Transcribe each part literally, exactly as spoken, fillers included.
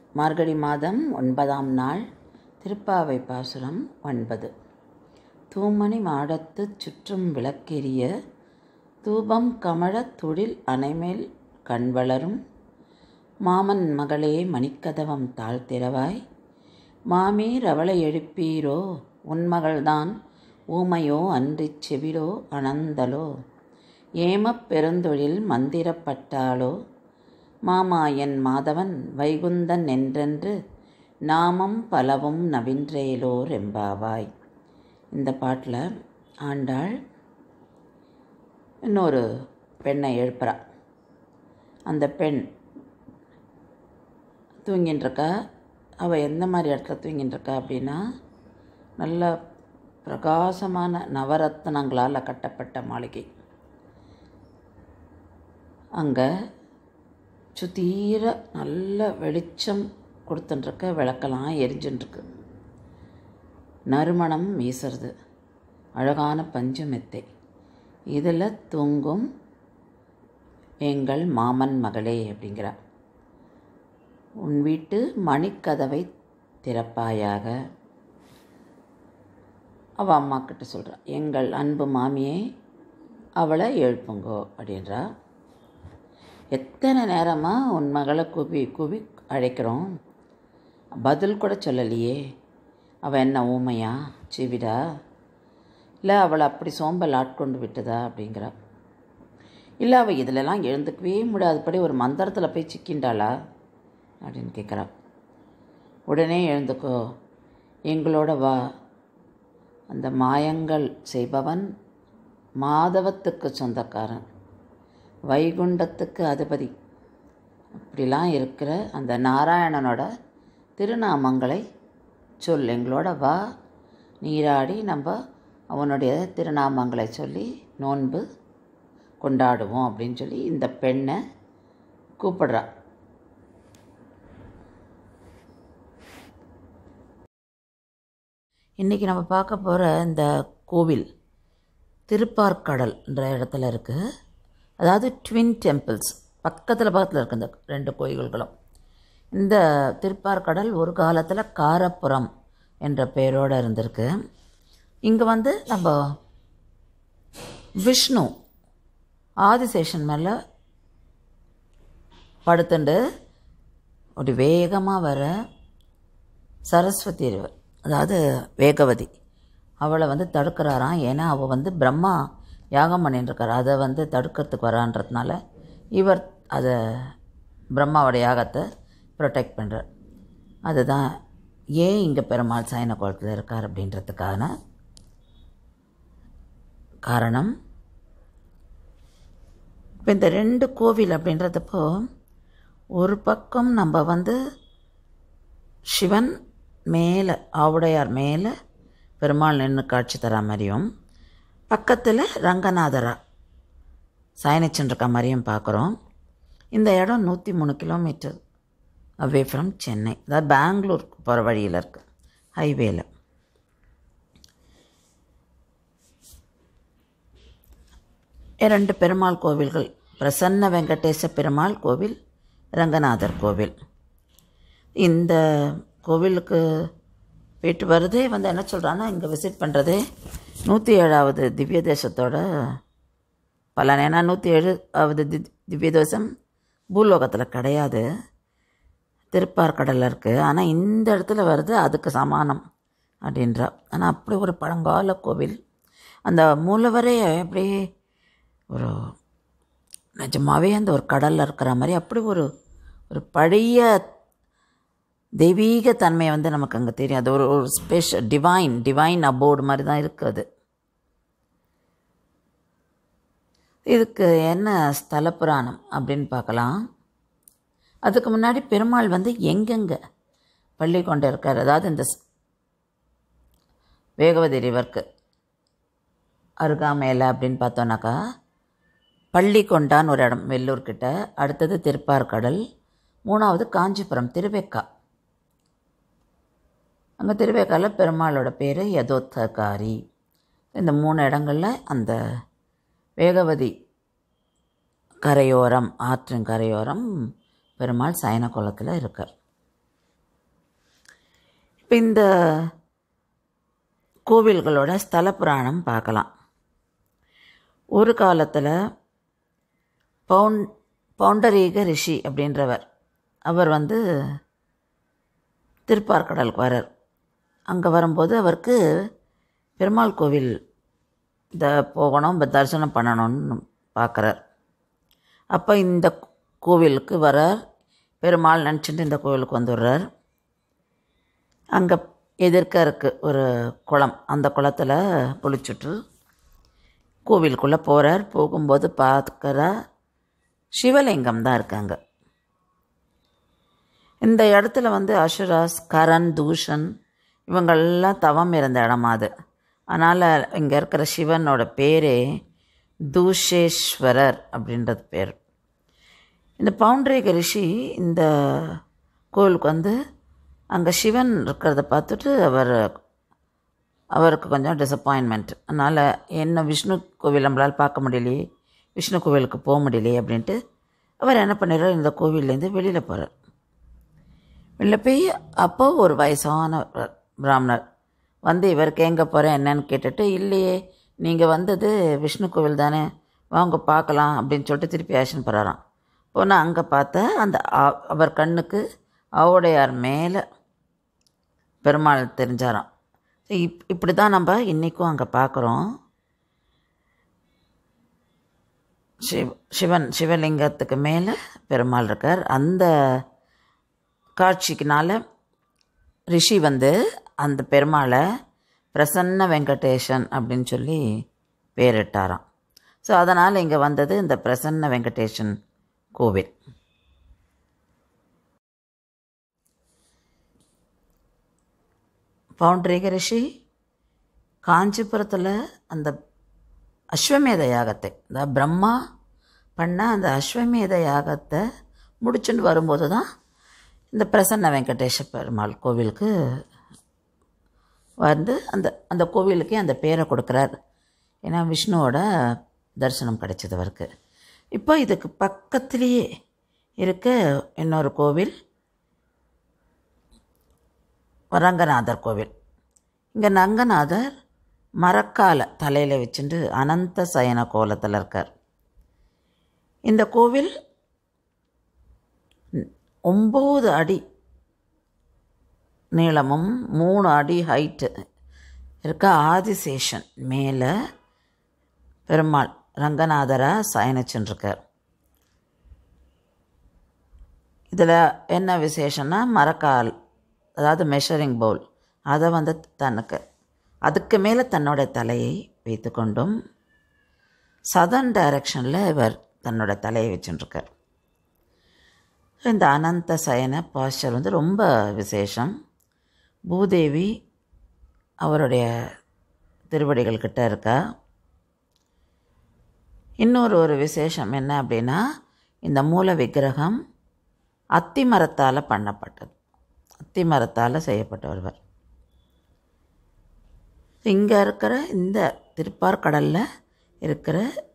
மார்கழி மாதம் ஒன்பதாம் நாள் திருப்பாவை பாசுரம் ஒன்பது. தூமணி மாடத்துச் சுற்றும் விளக்கெரிய தூபம் கமழத் தொழில் அணைமேல் கண்வளரும் மாமன் மகளே மணிக்கதவம் தாழ்த்திரவாய் மாமே ரவளை எழுப்பீரோ உன்மகள்தான் ஊமையோ அன்றிச் செவிடோ அனந்தலோ ஏமப் பெருந்தொழில் மந்திரப்பட்டாளோ மாமாயன் மாதவன் வைகுந்தன் என்றென்று நாமம் பலவும் நவின்றேலோர் எம்பாவாய். இந்த பாட்டில் ஆண்டாள் இன்னொரு பெண்ணை எழுப்புறா. அந்த பெண் தூங்கின்றிருக்கா. அவள் எந்த மாதிரி இடத்துல தூங்கின்றிருக்கா அப்படின்னா, நல்ல பிரகாசமான நவரத்னங்களால் கட்டப்பட்ட மாளிகை. அங்கே சுத்தீர நல்ல வெளிச்சம் கொடுத்துட்டுருக்க, விளக்கெல்லாம் எரிஞ்சுட்டுருக்கு. நறுமணம் வீசுறது. அழகான பஞ்சு மெத்தை. இதில் தூங்கும் எங்கள் மாமன் மகளே அப்படிங்கிறா. உன் வீட்டு மணிக்கதவை திறப்பாயாக. அவள் அம்மா கிட்ட சொல்கிறா, எங்கள் அன்பு மாமியே அவளை எழுப்புங்கோ அப்படின்றா. எத்தனை நேரமாக உன் மகளை கூவி கூவி அழைக்கிறோம், பதில் கூட சொல்லலையே. அவள் என்ன ஊமையா செவிடா, இல்லை அவளை அப்படி சோம்பல் ஆட்கொண்டு விட்டதா அப்படிங்கிறா. இல்லை அவள் இதிலெல்லாம் எழுந்துக்கவே முடியாதபடி ஒரு மந்திரத்தில் போய் சிக்கின்றாளா அப்படின்னு கேட்குறா. உடனே எழுந்துக்கோ, எங்களோட வா. அந்த மாயங்கள் செய்பவன் மாதவத்துக்கு சொந்தக்காரன், வைகுண்டத்துக்கு அதிபதி. அப்படிலாம் இருக்கிற அந்த நாராயணனோட திருநாமங்களை சொல், எங்களோட வா, நீராடி நம்ம அவனுடைய திருநாமங்களை சொல்லி நோன்பு கொண்டாடுவோம் அப்படின்னு சொல்லி இந்த பெண்ணை கூப்பிடுறா. இன்றைக்கி நம்ம பார்க்க போகிற இந்த கோவில் திருப்பார்கடல்ன்ற இடத்துல இருக்குது. அதாவது ட்வின் டெம்பிள்ஸ் பக்கத்தில் பக்கத்தில் இருக்குது இந்த ரெண்டு கோயில்களும். இந்த திருப்பார்கடல் ஒரு காலத்தில் காரப்புரம் என்ற பெயரோடு இருந்திருக்கு. இங்கே வந்து நம்ம விஷ்ணு ஆதிசேஷன் மேலே படுத்துண்டு ஒரு வேகமாக வர சரஸ்வதி, அதாவது வேகவதி, அவளை வந்து தடுக்கிறாராம். ஏன்னா அவள் வந்து பிரம்மா யாகம் பண்ணிட்டுருக்கார், அதை வந்து தடுக்கிறதுக்கு வரான்றதுனால இவர் அதை பிரம்மாவோட யாகத்தை ப்ரொடெக்ட் பண்ணுறார். அதுதான் ஏன் இங்கே பெருமாள் சயன கோலத்தில் இருக்கார் அப்படின்றதுக்கான காரணம். இப்போ இந்த ரெண்டு கோவில் அப்படின்றதப்போ, ஒரு பக்கம் நம்ம வந்து சிவன் மேலே ஆவுடையார் மேலே பெருமாள் நின்று காட்சி தர மாதிரியும், பக்கத்தில் ரங்கநாதரா சயனிச்சுருக்க மாதிரியும் பார்க்குறோம். இந்த இடம் நூற்றி மூணு கிலோமீட்டர் அவே ஃப்ரம் சென்னை, அதாவது பெங்களூருக்கு போகிற வழியில் இருக்குது, ஹைவேல. இரண்டு பெருமாள் கோவில்கள், பிரசன்ன வெங்கடேச பெருமாள் கோவில், ரங்கநாதர் கோவில். இந்த கோவிலுக்கு போயிட்டு வரதே வந்து என்ன சொல்கிறான்னா, இங்கே விசிட் பண்ணுறதே நூற்றி ஏழாவது திவ்ய தேசத்தோட பலன். ஏன்னா நூற்றி ஏழாவது தி திவ்ய தேசம் பூலோகத்தில் கிடையாது, திருப்பார்கடலில் இருக்குது. ஆனால் இந்த இடத்துல வருது அதுக்கு சமானம் அப்படின்றா. ஆனால் அப்படி ஒரு பழங்கால கோவில். அந்த மூலவரே அப்படி ஒரு நிஜமாகவே அந்த ஒரு கடலில் இருக்கிற மாதிரி அப்படி ஒரு ஒரு பழைய தெய்வீக தன்மையை வந்து நமக்கு அங்கே தெரியும். அது ஒரு ஒரு ஸ்பெஷல் டிவைன் டிவைன் அபோர்டு மாதிரி தான் இருக்குது. இதுக்கு என்ன ஸ்தல புராணம் அப்படின்னு பார்க்கலாம். அதுக்கு முன்னாடி பெருமாள் வந்து எங்கெங்கே பள்ளி கொண்டு இருக்கார், அதாவது இந்த வேகவதி ரிவருக்கு அருகாமையில் அப்படின்னு பார்த்தோன்னாக்கா, பள்ளி கொண்டான்னு ஒரு இடம் வெள்ளூர்கிட்ட, அடுத்தது திருப்பார்கடல், மூணாவது காஞ்சிபுரம் திருவேக்கா. அங்கே திருவேக்காவில் பெருமாளோட பேர் யதோத்தகாரி. இந்த மூணு இடங்களில் அந்த வேகவதி கரையோரம், ஆற்றின் கரையோரம் பெருமாள் சயன கோலத்தில் இருக்கார். இப்போ இந்த கோவில்களோட ஸ்தல புராணம் பார்க்கலாம். ஒரு காலத்தில் பவுன் பவுண்டரீக ரிஷி அப்படின்றவர், அவர் வந்து திருப்பார்கடலுக்கு வரார். அங்கே வரும்போது அவருக்கு பெருமாள் கோவில் இந்த போகணும், தரிசனம் பண்ணணும்னு பார்க்குறார். அப்போ இந்த கோவிலுக்கு வரார். பெருமாள் நினச்சிட்டு இந்த கோவிலுக்கு வந்துடுறார். அங்கே எதிர்க்க இருக்குது ஒரு குளம். அந்த குளத்தில் குளிச்சுட்டு கோவிலுக்குள்ளே போகிறார். போகும்போது பார்க்குற சிவலிங்கம் தான் இருக்காங்க. இந்த இடத்துல வந்து அசுராஸ், கரண், தூஷன் இவங்கள்லாம் தவம் இருந்த இடமா அது. அதனால் இங்கே இருக்கிற சிவனோட பேரே தூஷேஸ்வரர் அப்படின்றது பேர். இந்த பவுண்டரீக ரிஷி இந்த கோவிலுக்கு வந்து அங்கே சிவன் இருக்கிறத பார்த்துட்டு அவர் அவருக்கு கொஞ்சம் டிசப்பாயின்மெண்ட். அதனால் என்ன விஷ்ணு கோவில் நம்மளால் பார்க்க முடியலையே, விஷ்ணு கோவிலுக்கு போக முடியலையே அப்படின்ட்டு அவர் என்ன பண்ணிடுறார், இந்த கோவில்லேருந்து வெளியில் போகிறார். வெளியில் போய் அப்போ ஒரு வயசான பிராமணர் வந்து இவருக்கு எங்கே போகிறேன் என்னன்னு கேட்டுட்டு, இல்லையே நீங்கள் வந்தது விஷ்ணு கோவில் தானே, வாங்க பார்க்கலாம் அப்படின்னு சொல்லிட்டு திருப்பி ஆக்ஷன் போகிறாராம். போனால் அங்கே பார்த்தா அந்த அவர் கண்ணுக்கு ஆவுடையார் மேலே பெருமாள் தெரிஞ்சாராம். இப் இப்படி தான் நம்ம இன்றைக்கும் அங்கே பார்க்குறோம். சிவ் சிவன் சிவலிங்கத்துக்கு மேலே பெருமாள் இருக்கார். அந்த காட்சிக்குனால ரிஷி வந்து அந்த பெருமாளை பிரசன்ன வெங்கடேசன் அப்படின்னு சொல்லி பேரிட்டாராம். ஸோ அதனால் இங்கே வந்தது இந்த பிரசன்ன வெங்கடேசன் கோவில். பவுண்டரீக ரிஷி காஞ்சிபுரத்தில் அந்த அஸ்வமேத யாகத்தை, இந்த பிரம்மா பண்ண அந்த அஸ்வமேத யாகத்தை முடிச்சுட்டு வரும்போது தான் இந்த பிரசன்ன வெங்கடேஷ பெருமாள் கோவிலுக்கு வந்து அந்த அந்த கோவிலுக்கே அந்த பேரை கொடுக்குறார். ஏன்னா விஷ்ணுவோட தரிசனம் கிடைச்சது அவருக்கு. இப்போ இதுக்கு பக்கத்துலேயே இருக்க இன்னொரு கோவில் ரங்கநாதர் கோவில். இங்கே ரங்கநாதர் மரக்கால தலையில் வச்சுட்டு அனந்த சயன கோலத்தில் இருக்கார். இந்த கோவில் ஒம்பது அடி நீளமும் மூணு அடி ஹைட்டு இருக்க ஆதிசேஷன் மேலே பெருமாள் ரங்கநாதராக சயனிச்சுருக்கார். இதில் என்ன விசேஷம்னா மரக்கால், அதாவது மெஷரிங் பவுல், அதை வந்து தனக்கு அதுக்கு மேலே தன்னோட தலையை வைத்து கொண்டும் சதர்ன் டைரக்ஷனில் இவர் தன்னோட தலையை வச்சுட்டுருக்கார். இந்த அனந்த சயன பாஸ்டர் வந்து ரொம்ப விசேஷம். பூதேவி அவருடைய திருவடிகள் கிட்ட இருக்கா. இன்னொரு ஒரு விசேஷம் என்ன அப்படின்னா, இந்த மூல விக்கிரகம் அத்தி மரத்தால் பண்ணப்பட்டது, அத்தி மரத்தால் செய்யப்பட்ட ஒருவர். இங்கே இருக்கிற இந்த திருப்பார்கடலில் இருக்கிற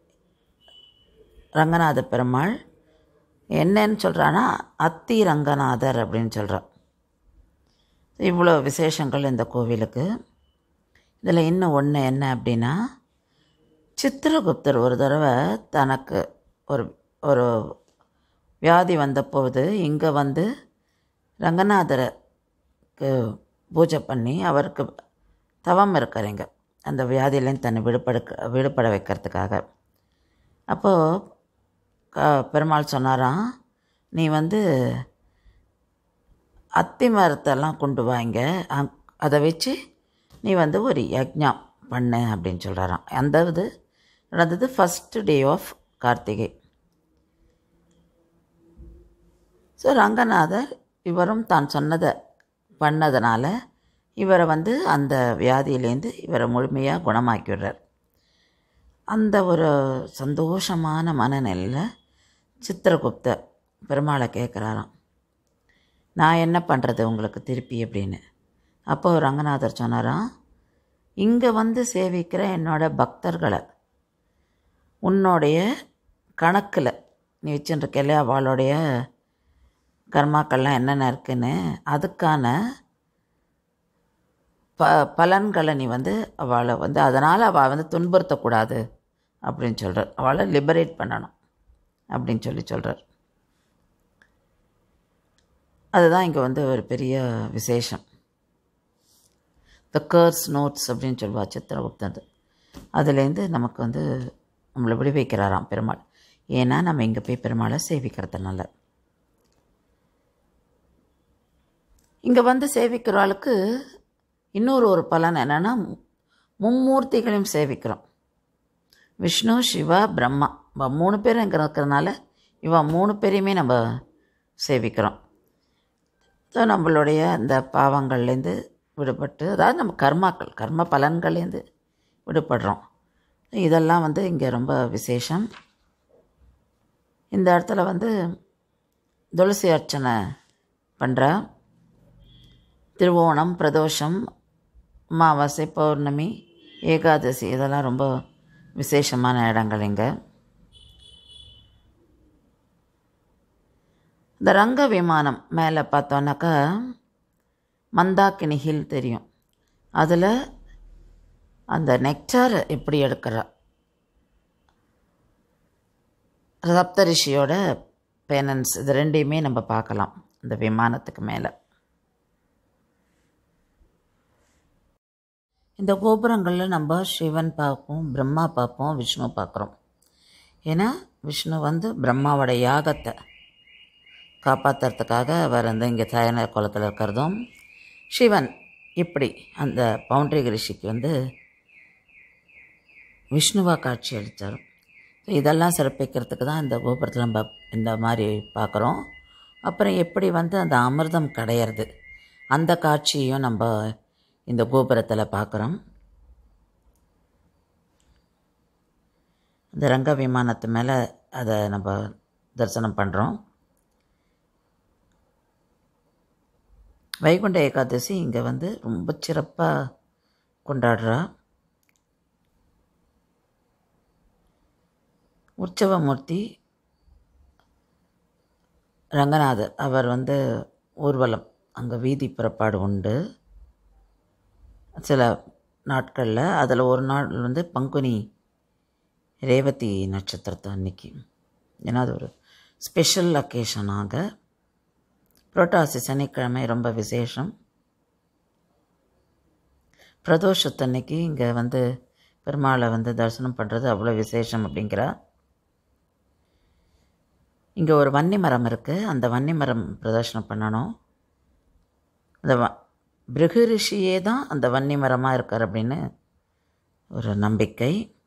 ரங்கநாத பெருமாள் என்னன்னு சொல்கிறான்னா அத்தி ரங்கநாதர் அப்படின்னு சொல்கிறார். இவ்வளோ விசேஷங்கள் இந்த கோவிலுக்கு. இதில் இன்னும் ஒன்று என்ன அப்படின்னா, சித்திரகுப்தர் ஒரு தடவை தனக்கு ஒரு ஒரு வியாதி வந்தபோது இங்கே வந்து ரங்கநாதருக்கு பூஜை பண்ணி அவருக்கு தவம் இருக்கிறீங்க அந்த வியாதியிலேருந்து தன்னை விடுபட விடுபட வைக்கிறதுக்காக. அப்போது க பெருமாள் சொன்னாராம், நீ வந்து அத்தி மரத்தெல்லாம் கொண்டு வாங்க, அங் அதை வச்சு நீ வந்து ஒரு யஜ்ஞம் பண்ணு அப்படின்னு சொல்கிறாராம். அந்த இது நடந்தது first day of Karthigai. So Ranganathar இவரும் தான் சொன்னதை பண்ணதுனால இவரை வந்து அந்த வியாதியிலேருந்து இவரை முழுமையாக குணமாக்கிவிடுறார். அந்த ஒரு சந்தோஷமான மனநிலையில் சித்திரகுப்தர் பெருமாளை கேட்குறாராம், நான் என்ன பண்ணுறது உங்களுக்கு திருப்பி அப்படின்னு. அப்போ ரங்கநாதர் சொன்னாராம், இங்கே வந்து சேவிக்கிற என்னோட பக்தர்களை உன்னுடைய கணக்கில் நீ வச்சுருக்க இல்லையா, அவளுடைய கர்மாக்கள்லாம் என்னென்ன இருக்குன்னு அதுக்கான ப பலன்களை நீ வந்து அவளை வந்து அதனால் அவள் வந்து துன்புறுத்தக்கூடாது அப்படின்னு சொல்கிறார். அவளை லிபரேட் பண்ணணும் அப்படின்னு சொல்லி சொல்கிறார். அதுதான் இங்கே வந்து ஒரு பெரிய விசேஷம். த கர்ஸ் நோட்ஸ் அப்படின்னு சொல்லுவா சித்திரகுப்தன். அதுலேருந்து நமக்கு வந்து நம்மளை விடுவிக்கிறாராம் பெருமாள். ஏன்னா நம்ம இங்கே போய் பெருமாளை சேவிக்கிறதுனால. இங்கே வந்து சேவிக்கிறவளுக்கு இன்னொரு ஒரு பலன் என்னென்னா, மும்மூர்த்திகளையும் சேவிக்கிறோம். விஷ்ணு, சிவா, பிரம்மா, இவ மூணு பேரும் இங்கே இருக்கிறதுனால இவ மூணு பேரையுமே நம்ம சேவிக்கிறோம். ஸோ நம்மளுடைய அந்த பாவங்கள்லேருந்து விடுபட்டு, அதாவது நம்ம கர்மாக்கள் கர்ம பலன்கள்லேருந்து விடுபடுறோம். இதெல்லாம் வந்து இங்கே ரொம்ப விசேஷம். இந்த இடத்துல வந்து துளசி அர்ச்சனை பண்ணுறா. திருவோணம், பிரதோஷம், அமாவாசை, பௌர்ணமி, ஏகாதசி இதெல்லாம் ரொம்ப விசேஷமான இடங்கள் இங்கே. இந்த ரங்க விமானம் மேலே பார்த்தோன்னாக்கா மந்தாக்கினி ஹில் தெரியும். அதில் அந்த நெக்டார் எப்படி எடுக்கிறா, சப்தரிஷியோட பேனன்ஸ், இது ரெண்டையுமே நம்ம பார்க்கலாம் இந்த விமானத்துக்கு மேலே. இந்த கோபுரங்களில் நம்ம சிவன் பார்ப்போம், பிரம்மா பார்ப்போம், விஷ்ணு பார்க்குறோம். ஏன்னா விஷ்ணு வந்து பிரம்மாவோட யாகத்தை காப்பாற்றுறதுக்காக அவர் வந்து இங்கே தயன குளத்தில் இருக்கிறதும், சிவன் இப்படி அந்த பவுண்டரி ரிஷிக்கு வந்து விஷ்ணுவாக காட்சி அளித்தார். இதெல்லாம் சிறப்பிக்கிறதுக்கு தான் இந்த கோபுரத்தில் நம்ம இந்த மாதிரி பார்க்குறோம். அப்புறம் எப்படி வந்து அந்த அமிர்தம் கிடையிறது அந்த காட்சியையும் நம்ம இந்த கோபுரத்தில் பார்க்குறோம். இந்த ரங்க விமானத்து மேலே அதை நம்ம தரிசனம் பண்ணுறோம். வைகுண்ட ஏகாதசி இங்கே வந்து ரொம்ப சிறப்பாக கொண்டாடுறா. உற்சவமூர்த்தி ரங்கநாதர் அவர் வந்து ஊர்வலம் அங்கே வீதி புறப்பாடு உண்டு சில நாட்களில். அதில் ஒரு நாள் வந்து பங்குனி ரேவதி நட்சத்திரத்தை அன்னைக்கு. ஏன்னா அது ஒரு ஸ்பெஷல் அக்கேஷனாக. புரட்டாசி சனிக்கிழமை ரொம்ப விசேஷம். பிரதோஷத்தன்னைக்கு இங்கே வந்து பெருமாளை வந்து தரிசனம் பண்ணுறது அவ்வளோ விசேஷம் அப்படிங்கிறா. இங்கே ஒரு வன்னி மரம் இருக்குது, அந்த வன்னி மரம் பிரதர்ஷனம் பண்ணணும். அந்த வ பிருகு ரிஷியே தான் அந்த வன்னி மரமாக இருக்கார் அப்படின்னு ஒரு நம்பிக்கை.